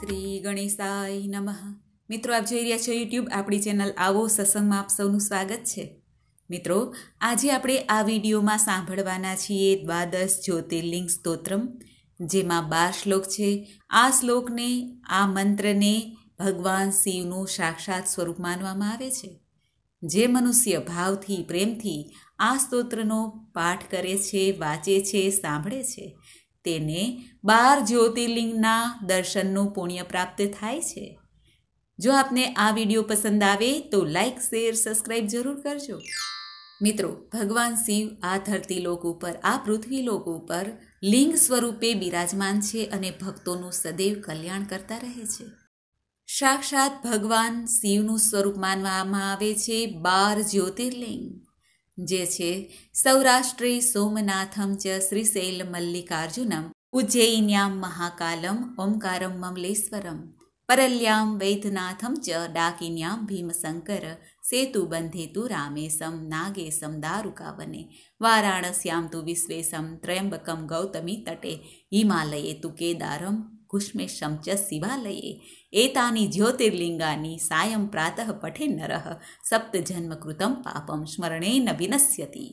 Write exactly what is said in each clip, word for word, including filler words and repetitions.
શ્રી ગણેશાય નમઃ. મિત્રો, આપ જોઈ રહ્યા છો યુટ્યુબ આપણી ચેનલ આવો સત્સંગમાં આપ સૌનું સ્વાગત છે. મિત્રો, આજે આપણે આ વિડીયોમાં સાંભળવાના છીએ દ્વાદશ જ્યોતિર્લિંગ સ્તોત્રમ, જેમાં બાર શ્લોક છે. આ શ્લોકને, આ મંત્રને ભગવાન શિવનું સાક્ષાત સ્વરૂપ માનવામાં આવે છે. જે મનુષ્ય ભાવથી, પ્રેમથી આ સ્તોત્રનો પાઠ કરે છે, વાંચે છે, સાંભળે છે, તેને બાર જ્યોતિર્લિંગના દર્શનનું પુણ્ય પ્રાપ્ત થાય છે. જો આપને આ વિડીયો પસંદ આવે તો લાઈક, શેર, સબસ્ક્રાઈબ જરૂર કરજો. મિત્રો, ભગવાન શિવ આ ધરતી લોક ઉપર, આ પૃથ્વી લોક ઉપર લિંગ સ્વરૂપે બિરાજમાન છે અને ભક્તોનું સદૈવ કલ્યાણ કરતા રહે છે. સાક્ષાત ભગવાન શિવનું સ્વરૂપ માનવામાં આવે છે બાર જ્યોતિર્લિંગ, જે છે સૌરાષ્ટ્રે સોમનાથમ ચ શ્રીશૈલ મલ્લિકાર્જુનમ, ઉજ્જૈન્યામ મહાકાલમ ઓમકારમ મમલેશ્વરમ, પરલ્યામ વૈદ્યનાથમ ચ ડાકિન્યામ ભીમશંકર, સેતુબંધેતુ રામેશમ નાગેશમ દારુકાવને, વારાણસ્યામ તુ વિશ્વેશમ ત્રયંબકમ ગૌતમી તટે, હિમાલયે તુ કેદારમ કુષ્મેશમ ચ શિવાલયે, એતાની જ્યોતિર્લિંગાની સાયં પ્રાતઃ પઠે નરઃ, સપ્તજન્મકૃતમ પાપમ સ્મરણેન વિનશ્યતિ.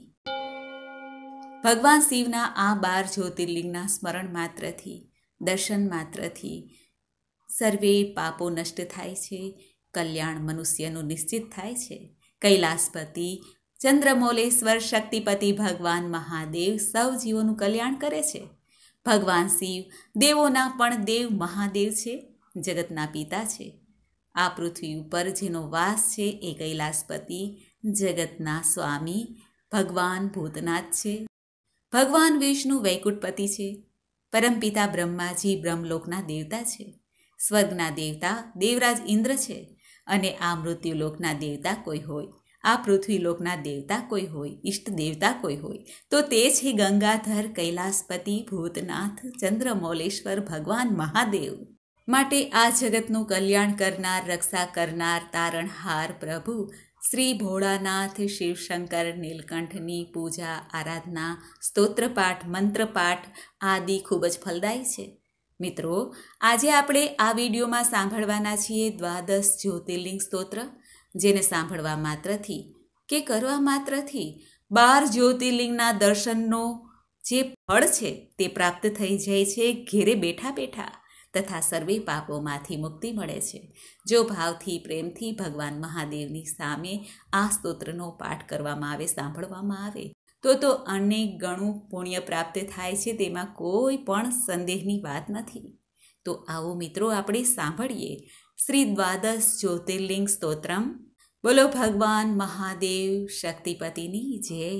ભગવાન શિવના આ બાર જ્યોતિર્લિંગના સ્મરણ માત્રથી, દર્શન માત્રથી સર્વે પાપો નષ્ટ થાય છે, કલ્યાણ મનુષ્યનું નિશ્ચિત થાય છે. કૈલાસપતિ ચંદ્રમૌલેશ્વર શક્તિપતિ ભગવાન મહાદેવ સૌ જીવોનું કલ્યાણ કરે છે. ભગવાન શિવ દેવોના પણ દેવ મહાદેવ છે, જગતના પિતા છે. આ પૃથ્વી ઉપર જેનો વાસ છે એ કૈલાસપતિ, જગતના સ્વામી ભગવાન ભૂતનાથ છે. ભગવાન વિષ્ણુ વૈકુંઠપતિ છે. પરમપિતા બ્રહ્માજી બ્રહ્મલોકના દેવતા છે. સ્વર્ગના દેવતા દેવરાજ ઇન્દ્ર છે. અને આ મૃત્યુલોકના દેવતા કોઈ હોય, આ પૃથ્વીલોકના દેવતા કોઈ હોય, ઈષ્ટ દેવતા કોઈ હોય, તો તે છે ગંગાધર, કૈલાસપતિ, ભૂતનાથ, ચંદ્રમૌલેશ્વર ભગવાન મહાદેવ. માટે આ જગતનું કલ્યાણ કરનાર, રક્ષા કરનાર, તારણહાર પ્રભુ શ્રી ભોળાનાથ, શિવશંકર, નીલકંઠની પૂજા, આરાધના, સ્તોત્રપાઠ, મંત્રપાઠ આદિ ખૂબ જ ફલદાયી છે. મિત્રો, આજે આપણે આ વિડીયોમાં સાંભળવાના છીએ દ્વાદશ જ્યોતિર્લિંગ સ્તોત્ર, જેને સાંભળવા માત્રથી કે કરવા માત્રથી બાર જ્યોતિર્લિંગના દર્શનનો જે ફળ છે તે પ્રાપ્ત થઈ જાય છે ઘેરે બેઠા બેઠા, તથા સર્વે પાપોમાંથી મુક્તિ મળે છે. જો ભાવથી, પ્રેમથી ભગવાન મહાદેવની સામે આ સ્તોત્રનો પાઠ કરવામાં આવે, સાંભળવામાં આવે, તો તો અનેક ગણું પુણ્ય પ્રાપ્ત થાય છે, તેમાં કોઈ પણ સંદેહની વાત નથી. તો આવો મિત્રો, આપણે સાંભળીએ શ્રી દ્વાદશ જ્યોતિર્લિંગ સ્તોત્રમ. બોલો ભગવાન મહાદેવ શક્તિપતિની જય.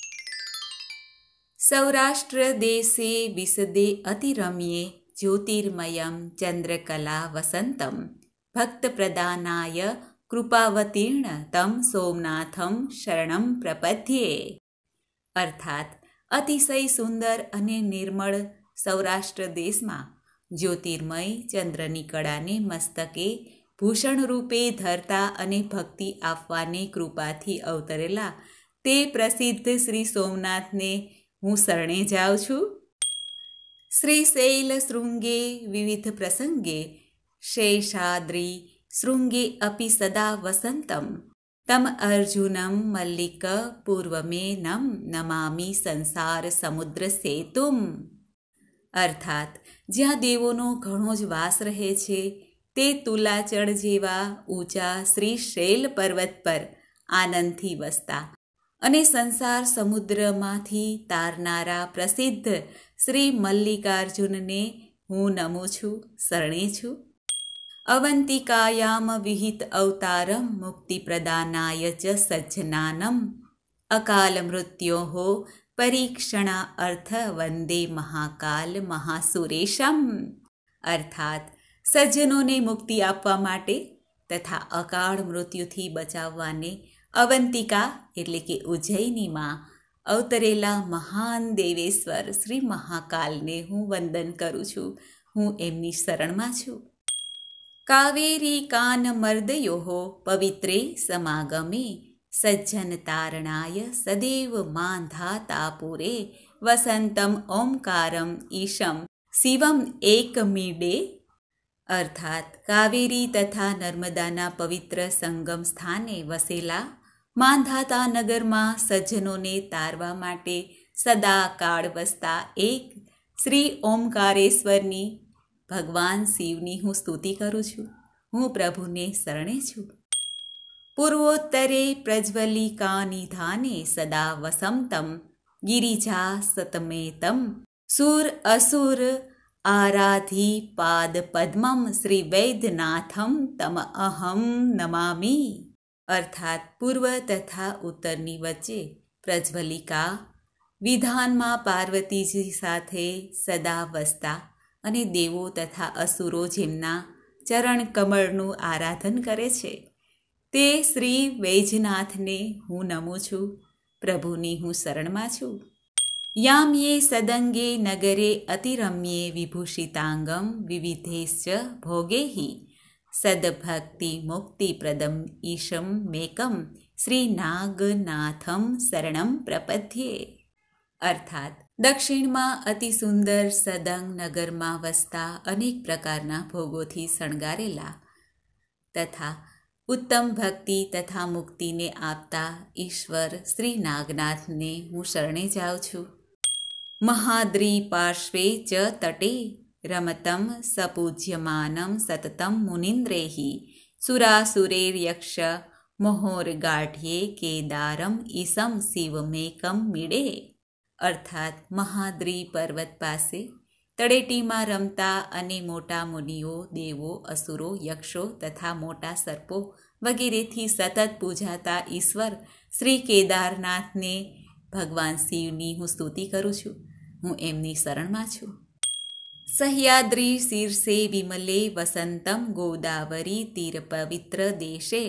સૌરાષ્ટ્ર દેશે વિશદે અતિરમ્યે, જ્યોતિર્મયમ ચંદ્રકલા વસંતમ, ભક્ત પ્રદાનાય કૃપાવતીર્ણ તમ સોમનાથમ શરણમ પ્રપદ્યે. અર્થાત અતિશય સુંદર અને નિર્મળ સૌરાષ્ટ્ર દેશમાં જ્યોતિર્મય ચંદ્રની કળાને મસ્તકે ભૂષણ રૂપે ધરતા અને ભક્તિ આપવાની કૃપાથી અવતરેલા તે પ્રસિદ્ધ શ્રી સોમનાથને હું શરણે જાઉં છું. શ્રી શૈલ શૃંગે વિવિધ પ્રસંગે, શેષાદ્રી શૃંગે અપી સદા વસંતમ, તમ અર્જુનમ મલ્લિક પૂર્વમેનમ નમામિ સંસાર સમુદ્ર સેતુમ. અર્થાત જ્યાં દેવોનો ઘણો જ વાસ રહે છે, તે તુલાચળ જેવા ઊંચા શ્રી શૈલ પર્વત પર આનંદથી વસતા અને સંસાર સમુદ્રમાંથી તારનારા પ્રસિદ્ધ શ્રી મલ્લિકાર્જુનને હું નમું છું, શરણે છું. અવંતિકાયામ વિહિત અવતારમ મુક્તિ પ્રદાનાય ચ સજ્જનાનમ, અકાલ મૃત્યોઃ પરીક્ષણા અર્થ વંદે મહાકાલ મહાસુરેશમ. અર્થાત સજ્જનોને મુક્તિ આપવા માટે તથા અકાળ મૃત્યુથી બચાવવાને અવંતિકા એટલે કે ઉજ્જૈનીમાં અવતરેલા મહાન દેવેશ્વર શ્રી મહાકાલને હું વંદન કરું છું, હું એમની શરણમાં છું. કાવેરી કાન મર્દયો પવિત્રે સમાગમે, સજ્જન તારણાય સદૈવ માંધાતાપુરે, વસંતમ ઓમકારમ ઈશમ શિવમ એકમીડે. અર્થાત કાવેરી તથા નર્મદાના પવિત્ર સંગમ સ્થાને વસેલા માંધાતા નગરમાં સજ્જનોને તારવા માટે સદા કાળ વસતા એક શ્રી ઓમકારેશ્વરની ભગવાન શિવની હું સ્તુતિ કરું છું. હું પ્રભુને શરણે છું. પૂર્વોત્તરે પ્રજ્વલિકા નિધાને સદા વસંતમ ગિરિજા સતમેતમ સુર અસુર આરાધી પાદ પદ્મમ શ્રી વૈદ્યનાથમ તમ અહમ નમામી. અર્થાત પૂર્વ તથા ઉત્તરની વચ્ચે પ્રજ્વલિકા વિધાનમાં પાર્વતીજી સાથે સદા વસતા અને દેવો તથા અસુરો જેમના ચરણ કમળનું આરાધન કરે છે તે શ્રી વૈજનાથને હું નમું છું. પ્રભુની હું શરણમાં છું. યામ્યે સદંગે નગરે અતિરમ્યે વિભૂષિતાંગમ વિવિધેશ્ચ ભોગેહિ સદભક્તિ મુક્તિપ્રદમ ઈશમ મેકમ શ્રી નાગનાથમ શરણમ પ્રપદ્યે. અર્થાત દક્ષિણમાં અતિ સુંદર સદંગ નગરમાં વસતા અનેક પ્રકારના ભોગોથી શણગારેલા તથા ઉત્તમ ભક્તિ તથા મુક્તિને આપતા ઈશ્વર શ્રી નાગનાથને હું શરણે જાઉં છું. મહાદ્રી પાર્શ્વે ચ તટે રમતમ સપૂજ્યમાનમ સતતમ મુનિન્દ્રૈઃ સુરાસુરેર્યક્ષ મહોરગાઢ્યે કેદારમ ઈસમ શિવમેકમ મીડે. અર્થાત મહાદ્રી પર્વત પાસે તળેટીમાં રમતા અને મોટા મુનિઓ, દેવો, અસુરો, યક્ષો તથા મોટા સર્પો વગેરેથી સતત પૂજાતા ઈશ્વર શ્રી કેદારનાથને ભગવાન શિવની હું સ્તુતિ કરું છું. હું એમની શરણમાં છું. સહ્યાદ્રી શીર્ષે વિમલે વસંતમ ગોદાવરી તીર પવિત્ર દેશે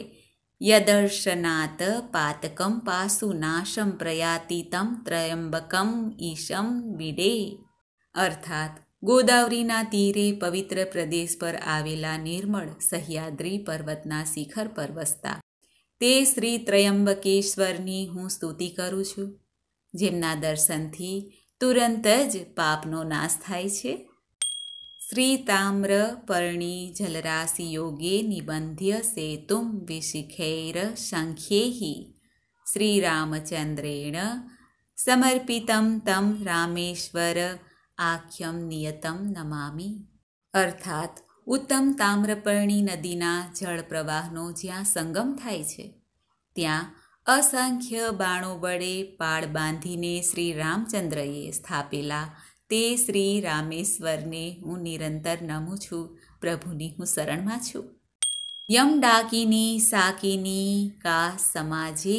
યદર્શનાત પાતકમ પાસુનાશમ પ્રયાતિતમ ત્રયંબકમ ઈશમ વિડે. અર્થાત ગોદાવરીના તીરે પવિત્ર પ્રદેશ પર આવેલા નિર્મળ સહ્યાદ્રી પર્વતના શિખર પર વસતા તે શ્રી ત્રયંબકેશ્વરની હું સ્તુતિ કરું છું, જેમના દર્શનથી તુરંત જ પાપનો નાશ થાય છે. શ્રી તામ્ર પર્ણી જલરાશિ યોગે નિબંધ્ય સેતુમ વિશિખૈર શંખ્યૈઃ શ્રીરામચંદ્રેણ સમર્પિતમ તમ રામેશ્વર આખ્યમ નિયતમ નમામી. અર્થાત ઉત્તમ તામ્રપર્ણી નદીના જળ પ્રવાહનો જ્યાં સંગમ થાય છે ત્યાં અસંખ્ય બાણો વડે પાળ બાંધીને શ્રી રામચંદ્રએ સ્થાપેલા તે શ્રી રામેશ્વરને હું નિરંતર નમું છું. પ્રભુની હું શરણમાં છું. યમ ડાકિની સાકિની કા સમાજે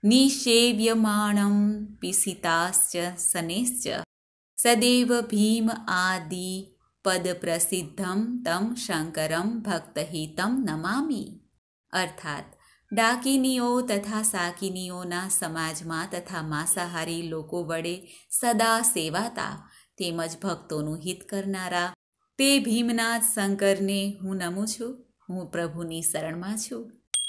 નિષેવ્યમાણમ પિસિતાશ્ચ શનૈશ્ચ સદૈવ ભીમ આદિ પદ પ્રસિદ્ધમ તમ શંકરમ ભક્તહિતમ નમામી. અર્થાત ડાકિનીઓ તથા સાકિનીઓના સમાજમાં તથા માંસાહારી લોકો વડે સદા સેવાતા તેમજ ભક્તોનું હિત કરનારા તે ભીમનાથ શંકરને હું નમું છું. હું પ્રભુની શરણમાં છું.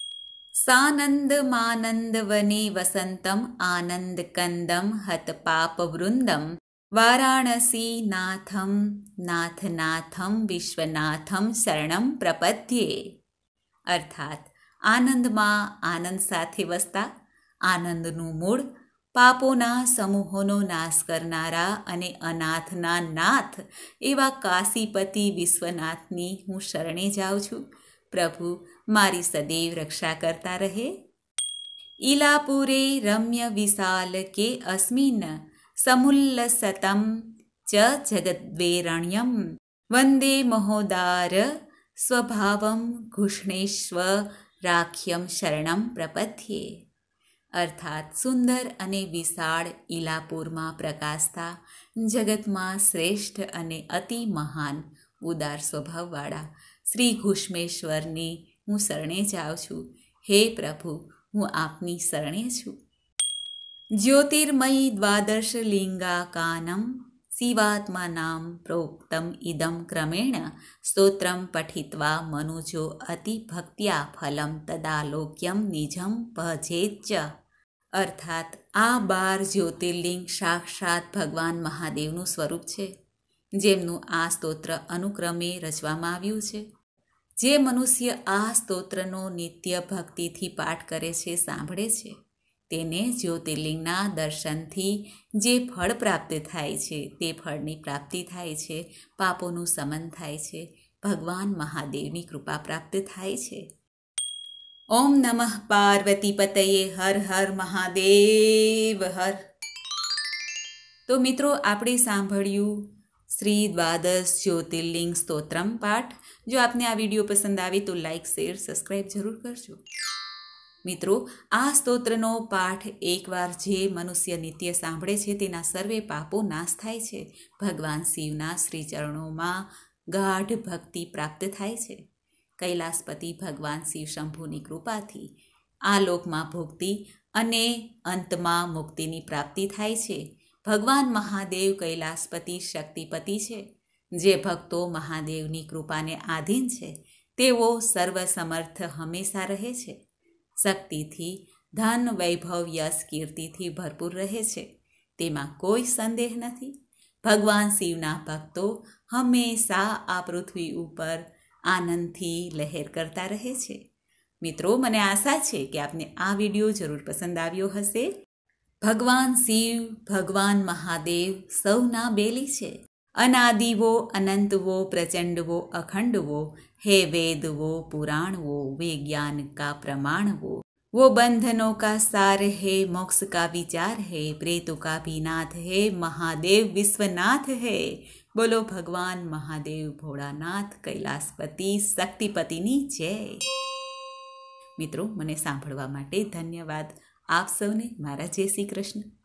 સાનંદ માનંદ વને વસંતમ આનંદ કંદમ હત પાપ વૃંદમ વારાણસી નાથમ નાથનાથમ વિશ્વનાથમ શરણમ પ્રપદ્યે. અર્થાત આનંદમાં આનંદ સાથે વસતા આનંદનું મૂળ પાપોના સમૂહોનો નાશ કરનારા અને અનાથના નાથ એવા કાશીપતિ વિશ્વનાથની હું શરણે જાઉં છું. પ્રભુ મારી સદૈવ રક્ષા કરતા રહે. ઈલાપુરે રમ્ય વિશાલ કે અસ્મિન સમુલ્લસતમ ચ જગદ્વેરણ્યમ વંદે મહોદાર સ્વભાવમ ઘુષ્ણેશ્વ રાખ્યમ શરણમ પ્રપદ્યે. અર્થાત સુંદર અને વિશાળ ઈલાપુરમાં પ્રકાશતા જગતમાં શ્રેષ્ઠ અને અતિ મહાન ઉદાર સ્વભાવવાળા શ્રી ઘુષ્મેશ્વરની હું શરણે જાઉં છું. હે પ્રભુ, હું આપની શરણે છું. જ્યોતિર્મયી દ્વાદશલિંગાકાનમ શિવાત્માનામ પ્રોક્તમ ઇદમ ક્રમેણ સ્તોત્રમ પઠિત્વા મનુજો અતિ ભક્ત્યા ફલમ તદાલોક્યમ નિજમ ભજેચ્ચ. અર્થાત આ બાર જ્યોતિર્લિંગ સાક્ષાત ભગવાન મહાદેવનું સ્વરૂપ છે, જેમનું આ સ્તોત્ર અનુક્રમે રચવામાં આવ્યું છે. જે મનુષ્ય આ સ્તોત્રનો નિત્ય ભક્તિથી પાઠ કરે છે, સાંભળે છે, તેને જ્યોતિર્લિંગના દર્શનથી જે ફળ પ્રાપ્ત થાય છે તે ફળની પ્રાપ્તિ થાય છે, પાપોનું શમન થાય છે, ભગવાન મહાદેવની કૃપા પ્રાપ્ત થાય છે. ઓમ નમઃ પાર્વતી પતયે હર હર મહાદેવ હર. તો મિત્રો, આપણે સાંભળ્યું શ્રી દ્વાદશ જ્યોતિર્લિંગ સ્તોત્રમ પાઠ. જો આપને આ વિડીયો પસંદ આવે તો લાઇક, શેર, સબસ્ક્રાઈબ જરૂર કરજો. મિત્રો, આ સ્તોત્રનો પાઠ એકવાર જે મનુષ્ય નિત્ય સાંભળે છે તેના સર્વે પાપો નાશ થાય છે. ભગવાન શિવના શ્રી ચરણોમાં ગાઢ ભક્તિ પ્રાપ્ત થાય છે. કૈલાસપતિ ભગવાન શિવ શંભુની કૃપાથી આ લોકમાં ભુક્તિ અને અંતમાં મુક્તિની પ્રાપ્તિ થાય છે. ભગવાન મહાદેવ કૈલાસપતિ શક્તિપતિ છે. જે ભક્તો મહાદેવની કૃપાને આધીન છે તેઓ સર્વસમર્થ હંમેશા રહે છે. શક્તિથી, ધન, વૈભવ, યશ, કીર્તિથી ભરપૂર રહે છે, તેમાં કોઈ સંદેહ નથી. ભગવાન શિવના ભક્તો હંમેશા આ પૃથ્વી ઉપર આનંદથી લહેર કરતા રહે છે. મિત્રો, મને આશા છે કે આપને આ વિડીયો જરૂર પસંદ આવ્યો હશે. ભગવાન શિવ, ભગવાન મહાદેવ સૌના બેલી છે. અનાદિવો, અનંતવો, પ્રચંડવો, અખંડવો, હે વેદવો, પુરાણવો, वे ज्ञान का प्रमाण वो वो बंधनों का सार है, मोक्ष का विचार है, प्रेतों का भी नाथ है, महादेव विश्वनाथ है. બોલો ભગવાન મહાદેવ ભોળાનાથ કૈલાસપતિ શક્તિપતિની જય. મિત્રો, મને સાંભળવા માટે ધન્યવાદ. આપ સૌને મારા જય શ્રી કૃષ્ણ.